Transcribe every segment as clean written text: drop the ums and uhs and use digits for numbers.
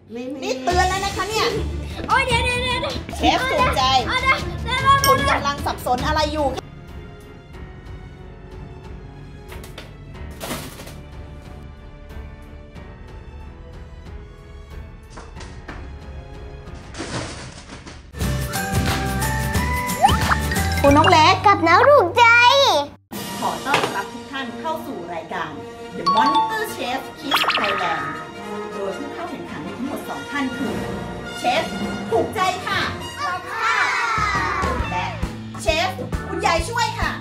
นี่เตือนแล้วนะคะเนี่ยโอ้ยเดี๋ยวเชฟถูกใจคุณกำลังสับสนอะไรอยู่คุณน้องเล็กกับน้องถูกใจขอต้อนรับทุกท่านเข้าสู่รายการ The Monster Chef Kids Thailand โดยผู้เข้าแข่งขันมีทั้งหมด2ท่านคือเชฟถูกใจค่ะและเชฟคุณยายช่วยค่ะ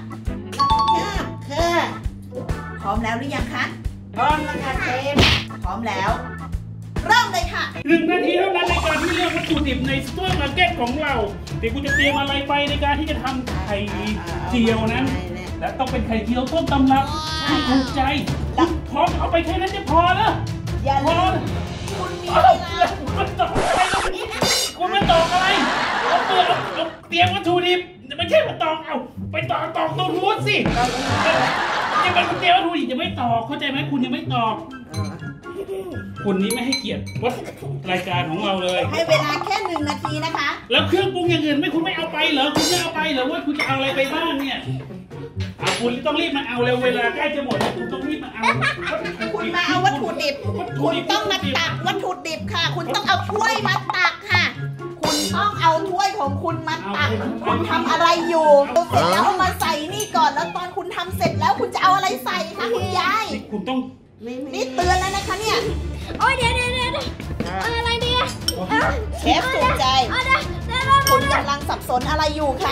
พร้อมแล้วหรือยังคะพร้อมแล้วค่ะเชฟพร้อมแล้วเริ่มเลยค่ะ 1 นาทีเท่านั้นในการที่เลือกวัตถุดิบในซูเปอร์มาร์เก็ตของเราเดี๋ยวคุณจะเตรียมอะไรไปในการที่จะทำไข่เจียวนั้นและต้องเป็นไข่เจียวต้นตำรับให้ถูกใจพร้อมเอาไปแค่นั้นจะพอแล้วพอคุณมีเวลาคุณตอกอะไรคุณไม่ตอกอะไรเอาเตรียมวัตถุดิบไม่ใช่มาตอกเอาไปตอกตรงนู้นสิยังเป็นคุณเตรียมวัตถุดิบยังไม่ตอกเข้าใจไหมคุณยังไม่ตอกคุณนี้ไม่ให้เกียรติวัดรายการของเราเลยให้เวลาแค่1 นาทีนะคะแล้วเครื่องปรุงอย่างอื่นไม่คุณไม่เอาไปเหรอคุณไม่เอาไปเหรอว่าคุณจะเอาอะไรไปบ้างเนี่ยคุณต้องรีบมาเอาเร็วเวลาใกล้จะหมดแล้วคุณต้องรีบมาเอาคุณมาเอาวัตถุดิบคุณต้องมาตักวัตถุดิบค่ะคุณต้องเอาถ้วยมาตักค่ะคุณต้องเอาถ้วยของคุณมาตักคุณทำอะไรอยู่เสร็จแล้วเอามาใส่นี่ก่อนแล้วตอนคุณทำเสร็จแล้วคุณจะเอาอะไรใส่คะคุณยายคุณต้องนี่เตือนแล้วนะคะเนี่ยโอ้ยเดี๋ยวอะไรดีเชฟถูกใจคุณกำลังสับสนอะไรอยู่คะ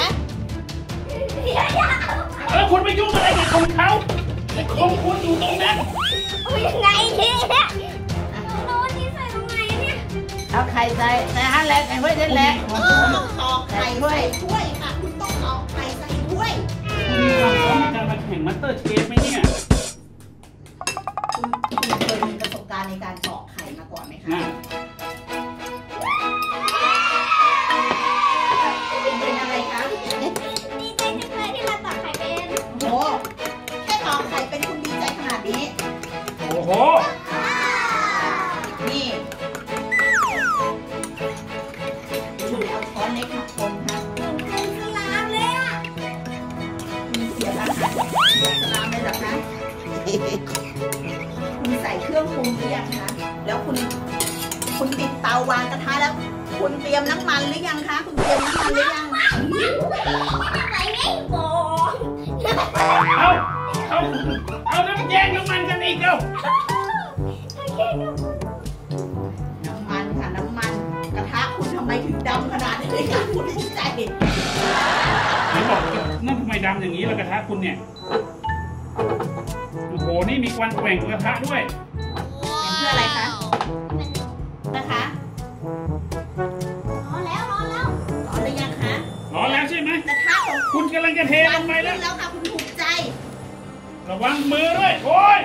แล้วคุณไม่ยุ่งอะไรกับของเขาของคุณอยู่ตรงนั้นยังไงเนี่ยโน้ตนี่ใส่ตรงไหนเนี่ยเอาไข่ใส่ฮันแหละไข่ถ้วยนั่นแหละตอกไข่ใส่ถ้วยค่ะคุณต้องตอกไข่ใส่ถ้วยมีความพร้อมในการมาแข่งมาสเตอร์เชฟไหมเนี่ยคุณเคยมีประสบการณ์ในการตอกไข่มาก่อนไหมคะเป็นอะไรคะดีใจจังเลยที่มาตอกไข่เป็นโอ้แค่ตอกไข่เป็นคุณดีใจขนาดนี้โอ้โหนี่ช่วยเอาช้อนเล็กมาคนค่ะเป็นสลามเลยอ่ะมีเสียงอาหารสลามเลยเหรอคะคุณใส่เครื่องปรุงหรือยังคะแล้วคุณติดเตาวางกระทะแล้วคุณเตรียมน้ำมันหรือยังคะคุณเตรียมน้ำมันหรือยังใส่ไม่บอกเอาน้ำแยงน้ำมันกันอีกเอ้าน้ำมันค่ะน้ำมันกระทะคุณทำไมถึงดำขนาดนี้คะคุณภูมิใจไหนบอกนั่นทำไมดำอย่างนี้ล่ะกระทะคุณเนี่ยโอ้โหนี่มีควันแกว่งกระทะด้วยเป็นเพื่ออะไรคะนะคะร้อนแล้วร้อนหรือยังคะร้อนแล้วใช่ไหมกระทะของคุณกำลังจะเทลงไปแล้วค่ะคุณถูกใจระวังมือด้วยโอ้ย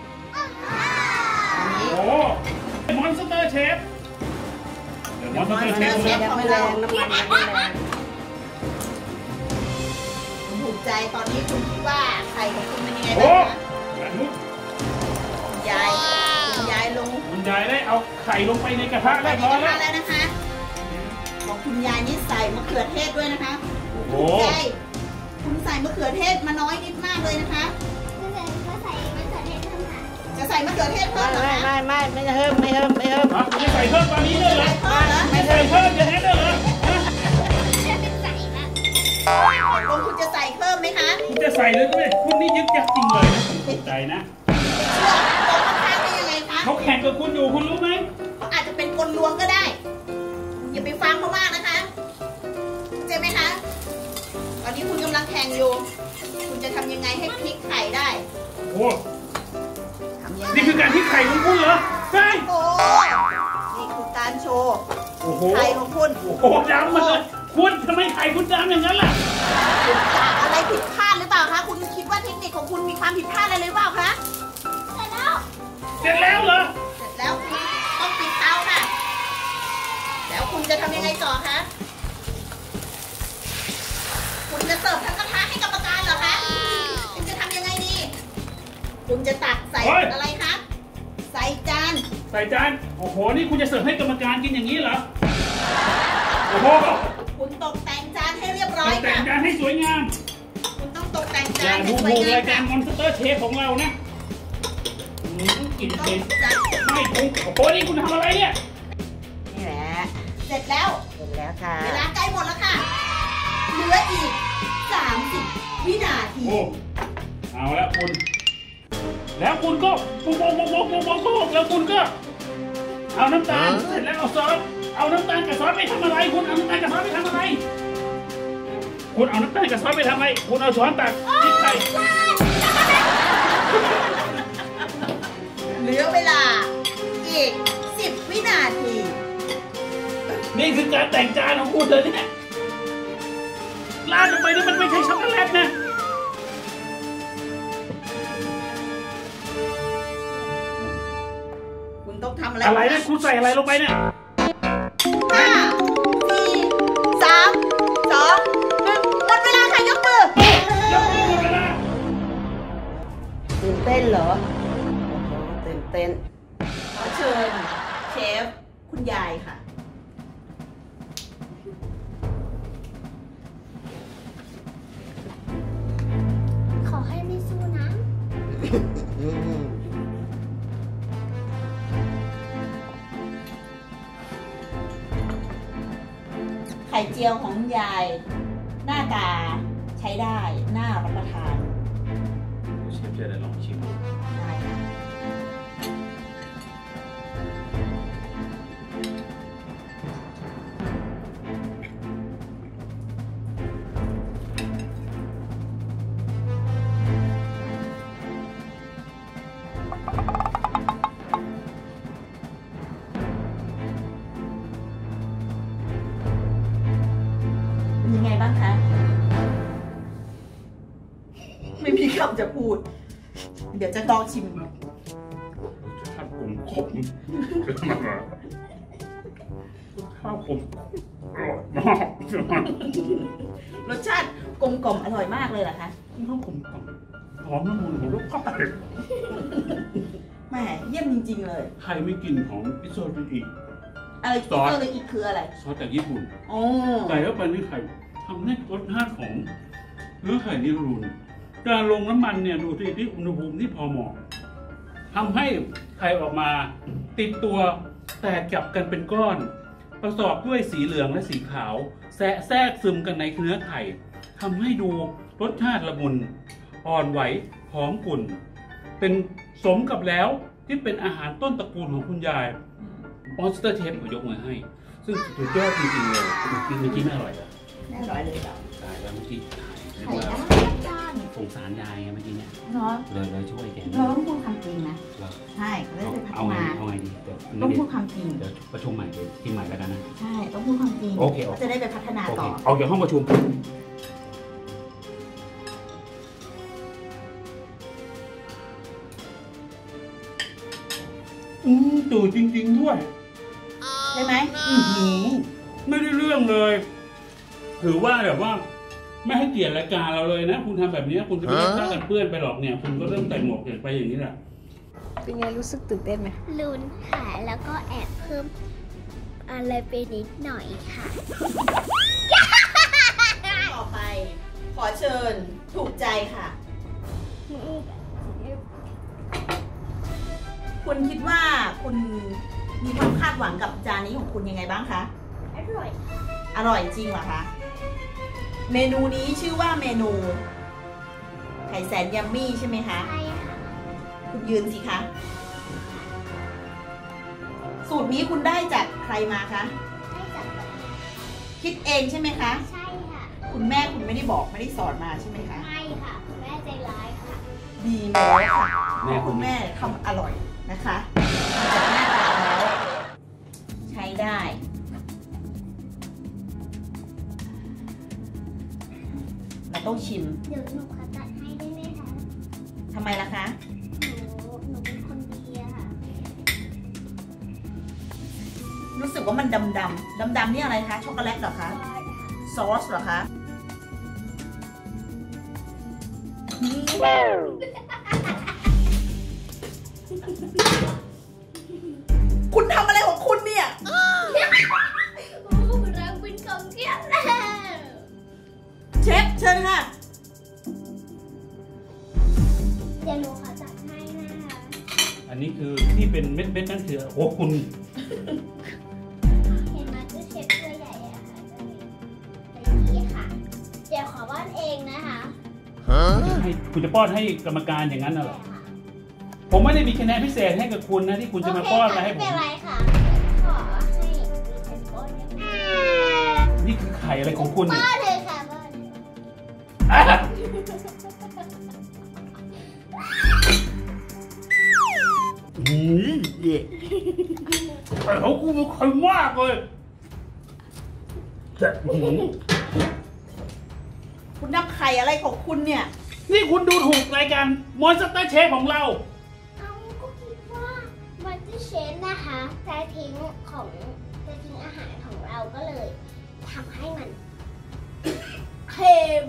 โอ้มอนสเตอร์เชฟมอนสเตอร์เชฟของเราน้ำมันคุณถูกใจตอนนี้คุณคิดว่าไข่ของคุณเป็นยังไงบ้างคะคุณยายลงคุณยายได้เอาไข่ลงไปในกระทะแล้วนะคะของคุณยายนี่ใส่มะเขือเทศด้วยนะคะถูกใจคุณใส่มะเขือเทศมาน้อยนิดมากเลยนะคะจะใส่มะเขือเทศเพิ่มเหรอคะไม่เพิ่มไม่ใส่เพิ่มตอนนี้เลยเหรอไม่ใส่เพิ่มจะให้เลยเหรอคุณจะใส่เพิ่มไหมคะคุณจะใส่เลยด้วยคุณนี่ยึกยักจริงเลยนะถูกใจนะเขาแข่งกับคุณอยู่คุณรู้ไหมเขาอาจจะเป็นกลลวงก็ได้อย่าไปฟังเขามากนะคะเข้าใจไหมคะตอนนี้คุณกำลังแข่งอยู่คุณจะทำยังไงให้พลิกไข่ได้โอ้นี่คือการพลิกไข่ของคุณเหรอใช่โอ้นี่คือการโชว์ไข่ของคุณโอ้ดำเลยคุณทำไมไข่คุณดำอย่างนั้นล่ะอะไรผิดพลาดหรือเปล่าคะคุณคิดว่าเทคนิคของคุณมีความผิดพลาดอะไรหรือเปล่าคะเสร็จแล้วเหรอเสร็จแล้วคุณต้องปิดเตาค่ะแล้วคุณจะทำยังไงต่อคะคุณจะเสิร์ฟทั้งกระทะให้กรรมการเหรอคะคุณจะทำยังไงดีคุณจะตักใส่อะไรคะใส่จานใส่จานโอ้โหนี่คุณจะเสิร์ฟให้กรรมการกินอย่างนี้เหรอโอ้โหคุณตกแต่งจานให้เรียบร้อตยกแต่ค่ะงจานให้สวยงามคุณต้องตกแต่งอจาย่านให้ดูสวยถูกงามรายการค่ะมอนสเตอร์เชฟของเรานะกินต้อเป็งนจัดไม่คงโอ้โหนี่คุณทำอะไรเนี่ยนี่แหละเสร็จแล้วเสร็จแล้วค่ะเวลาใกล้หมดแล้วค่ะ เหลืออีก 30 วินาทีโอ้เอาแล้วคุณ แล้วคุณก็ปุ๊บแล้วคุณก็ เอาน้ำตาลเสร็จแล้วเอาซอสเอาน้ำตาลกับซอสไปทำอะไร คุณเอาน้ำตาลกับซอสไปทำอะไร คุณเอาน้ำตาลกับซอสไปทำอะไร คุณเอาช้อนตักพริกไทยเหลือเวลาอีก 10 วินาทีนี่คือการแต่งจานของคุณเลยเนี่ยราดลงไปนี่มันไม่ใช่ช็อกโกแลตนะคุณต้องทำอะไรอะไรเนี่ยคุณใส่อะไรลงไปเนี่ย 5 4 3 2 1หมดเวลาค่ะยกมือยังไม่หมดเวลาตื่นเต้นเหรอโอ้โหตื่นเต้นขอเชิญเชฟคุณยายค่ะขอให้ไม่สู้นะไข่เจียวของยาย หน้าตาใช้ได้ น่ารับประทานเชฟจะได้ลองชิมได้ค่ะ เป็นยังไงบ้างคะ ไม่มีคำจะพูด เดี๋ยวจะลองชิมข้าวผมขมข้าวผมอร่อยมากรสชาติกลมกล่อมอร่อยมากเลยเหรอคะข้าวผมหอมละมุนของลูกค้าแหมเยี่ยมจริงๆเลยใครไม่กินของอิโซริอิอะไรซอสก็เลยอีกคืออะไรซอสจากญี่ปุ่นโอ้ใส่เข้าไปในไข่ทำให้รสชาติของเนื้อไข่นี่รุนการลงน้ำมันเนี่ยดูสิที่อุณหภูมิที่พอเหมาะทำให้ไข่ออกมาติดตัวแตกจับกันเป็นก้อน ประกอบด้วยสีเหลืองและสีขาวแทรกซึมกันในเนื้อไข่ทำให้ดูรสชาติละมุนอ่อนไหวหอมกลุ่น เป็นสมกับแล้วที่เป็นอาหารต้นตระกูลของคุณยายมอนสเตอร์เชฟก็ยกมือให้ ซึ่งสุดยอดจริงๆเลยกินเมื่อกี้ไม่อร่อยเลยแน่นอนเลยเหรอตายแล้วเมื่อกี้เรียกไข่ว่าด้านสงสารยายไงเมื่อกี้เนี่ยเนาะเลยช่วยแกเราต้องพูดความจริงนะเหรอใช่เขาได้ไปพัฒเอาไงนาเอาไงดีเดี๋ยวต้องพูดความจริงเดี๋ยวประชุมใหม่เดี๋ยวทีมใหม่แล้วกันนะใช่ ต้องพูดความจริงโอเคเขาจะได้ไปพัฒนาโอเคต่อเอาจากห้องประชุมตื่นจริงๆด้วยใช่ไหมไม่ได้เรื่องเลย ถือว่าแบบว่า ไม่ให้เกียรติรายการเราเลยนะ คุณทำแบบนี้คุณจะไม่ได้ฆ่ากันเปื้อนไปหรอกเนี่ย คุณก็เริ่มใส่หมวกเปลี่ยนไปอย่างนี้แหละเป็นไงรู้สึกตื่นเต้นไหมลุ้นค่ะแล้วก็แอบเพิ่มอะไรไปนิดหน่อยค่ะต่อไป ขอเชิญถูกใจค่ะ คุณคิดว่าคุณมีความคาดหวังกับจานนี้ของคุณยังไงบ้างคะอร่อยอร่อยจริงเหรอคะ เมนูนี้ชื่อว่าเมนู ไข่แสนยัมมี่ใช่ไหมคะใช่ค่ะคุณยืนสิคะ สูตรนี้คุณได้จากใครมาคะได้จากคิดเองใช่ไหมคะใช่ค่ะคุณแม่คุณไม่ได้บอกไม่ได้สอนมาใช่ไหมคะใช่ค่ะคุณแม่ใจร้ายค่ะดีแล้วค่ะแม่คุคุณ ณแม่ทำอร่อยนะคะจากหน้าตาแล้วใช้ได้ เราต้องชิมเดี๋ยวหนูขอตัดให้ได้ไหมคะทำไมล่ะคะหนูเป็นคนดีอะค่ะรู้สึกว่ามันดำดำนี่อะไรคะ ช็อกโกแลตเหรอคะ ซอสเหรอคะคุณทำอะไรของคุณเนี่ยเราเป็นของเที่ยวแล้วเชฟเชิญค่ะเดี๋ยวหนูขอจัดให้นะคะอันนี้คือที่เป็นเม็ดนั่นคือโอ้คุณเห็นไหมตู้เชฟตัวใหญ่อะค่ะตัวนี้ค่ะเดี๋ยวขอป้อนเองนะคะให้คุณจะป้อนให้กรรมการอย่างนั้นน่ะเหรอใช่ค่ะผมไม่ได้มีคะแนนพิเศษให้กับคุณนะที่คุณจะมาป้อนอะไรให้โเคผค่ะมไม่เป็นไรค่ะขอให้เป็นป้อนได้ไหมนี่คือไข่อะไรของคุณเนี่ยป้อนเลยค่ะป้อนอ่ะเย่แต่เขากูเป็นคนมากเลยแต่คุณนับไข่อะไรของคุณเนี่ยนี่คุณดูถูกรายการมอนสเตอร์เชฟของเราเอาก็คิดว่ามันจะเชฟนะคะจะทิ้งอาหารของเราก็เลยทำให้มันเค็ม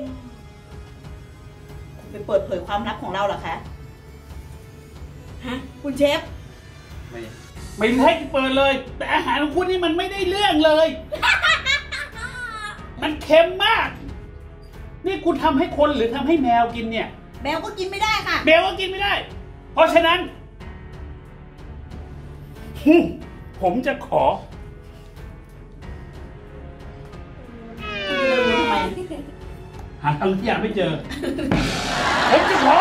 ไปเปิดเผยความลับของเราเหรอคะ ฮะ คุณเชฟไม่ให้เปิดเลย แต่อาหารของคุณนี่มันไม่ได้เรื่องเลย มันเค็มมาก นี่คุณทำให้คนหรือทำให้แมวกินเนี่ยแมวก็กินไม่ได้ค่ะแมวก็กินไม่ได้ เพราะฉะนั้น ผมจะขอทำไมหาทางที่อยากไม่เจอ ผมจะขอ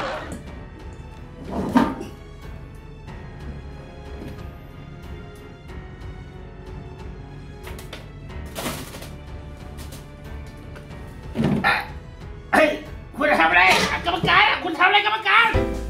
เฮ้ย คุณทำอะไรกรรมการคุณทำอะไรกรรมการ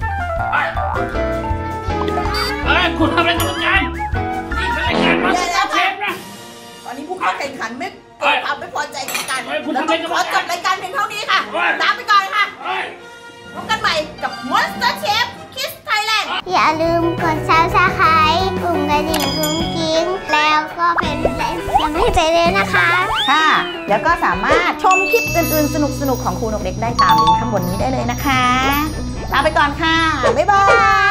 คุณทำอะไรกรรมการนี่เป็นรายการมาสเตอร์เชฟนะตอนนี้ผู้เข้าแข่งขันไม่เกิดความไม่พอใจกันเฮ้ยคุณแล้วทำไมต้องขอจบรายการเพียงเท่านี้ค่ะเฮ้ยลาไปก่อนค่ะเฮ้ยพบกันใหม่กับ Monster Chef Kids Thailand อย่าลืมกด Subscribe ปุ่มกระดิ่งกุ้งกิ้งแล้วก็เป็นแรงเสียงให้ใจเลยนะคะค่ะ แล้วก็สามารถชมคลิปอื่นๆ สนุกๆ ของครูนกเล็กได้ตามลิงก์ข้างบนนี้ได้เลยนะคะ ลาไปก่อนค่ะ บ๊ายบาย